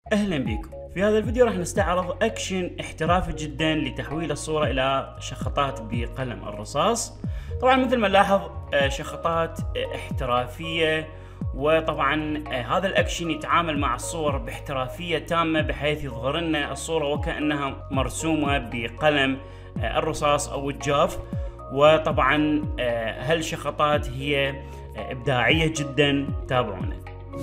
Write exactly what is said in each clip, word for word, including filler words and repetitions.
اهلا بكم. في هذا الفيديو راح نستعرض اكشن احترافي جدا لتحويل الصورة الى شخطات بقلم الرصاص. طبعا مثل ما نلاحظ شخطات احترافية، وطبعا هذا الاكشن يتعامل مع الصور باحترافية تامة بحيث يظهر لنا الصورة وكأنها مرسومة بقلم الرصاص او الجاف. وطبعا هالشخطات هي ابداعية جدا، تابعونا.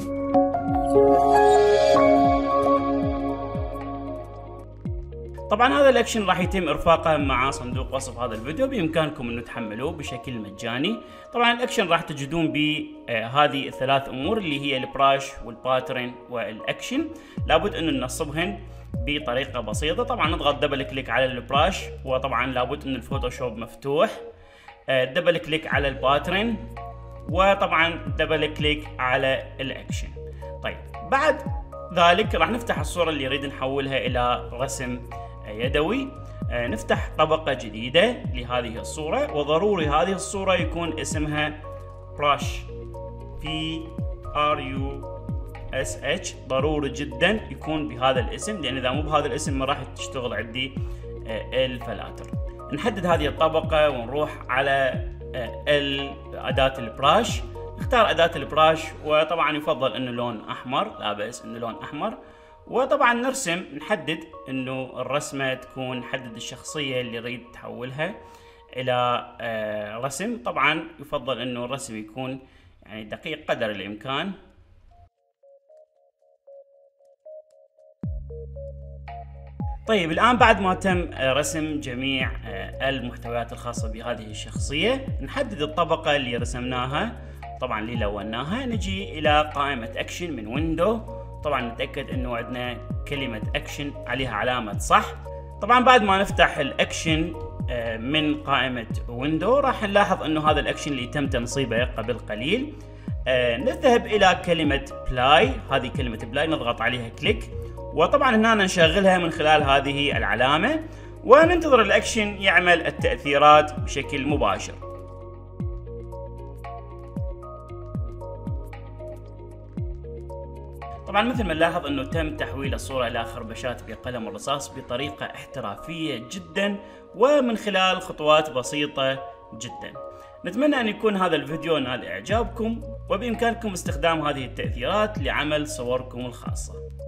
طبعا هذا الاكشن راح يتم ارفاقه مع صندوق وصف هذا الفيديو، بامكانكم انه تحملوه بشكل مجاني. طبعا الاكشن راح تجدون بهذه الثلاث امور اللي هي البراش والباترن والاكشن، لابد انه ننصبهن بطريقه بسيطه. طبعا نضغط دبل كليك على البراش، وطبعا لابد ان الفوتوشوب مفتوح. دبل كليك على الباترن، وطبعا دبل كليك على الاكشن. طيب بعد ذلك راح نفتح الصورة اللي نريد نحولها إلى رسم يدوي. نفتح طبقة جديدة لهذه الصورة، وضروري هذه الصورة يكون اسمها براش، بي ار يو اس اتش، ضروري جدا يكون بهذا الاسم، لأن إذا مو بهذا الاسم ما راح تشتغل عندي الفلاتر. نحدد هذه الطبقة ونروح على أداة البراش، نختار أداة البراش، وطبعا يفضل انه لون احمر، لا بأس انه لون احمر. وطبعا نرسم، نحدد انه الرسمة تكون، نحدد الشخصية اللي نريد تحولها الى رسم. طبعا يفضل انه الرسم يكون يعني دقيق قدر الامكان. طيب الآن بعد ما تم رسم جميع المحتويات الخاصة بهذه الشخصية، نحدد الطبقة اللي رسمناها، طبعا اللي لوناها. نجي إلى قائمة أكشن من ويندو، طبعا نتأكد إنه عندنا كلمة أكشن عليها علامة صح. طبعا بعد ما نفتح الأكشن من قائمة ويندو راح نلاحظ إنه هذا الأكشن اللي تم تنصيبه قبل قليل. نذهب إلى كلمة بلاي، هذه كلمة بلاي نضغط عليها كليك، وطبعا هنا نشغلها من خلال هذه العلامة، وننتظر الأكشن يعمل التأثيرات بشكل مباشر. طبعا مثل ما نلاحظ انه تم تحويل الصورة الى خربشات بقلم الرصاص بطريقة احترافية جدا، ومن خلال خطوات بسيطة جدا. نتمنى ان يكون هذا الفيديو نال اعجابكم، وبامكانكم استخدام هذه التأثيرات لعمل صوركم الخاصة.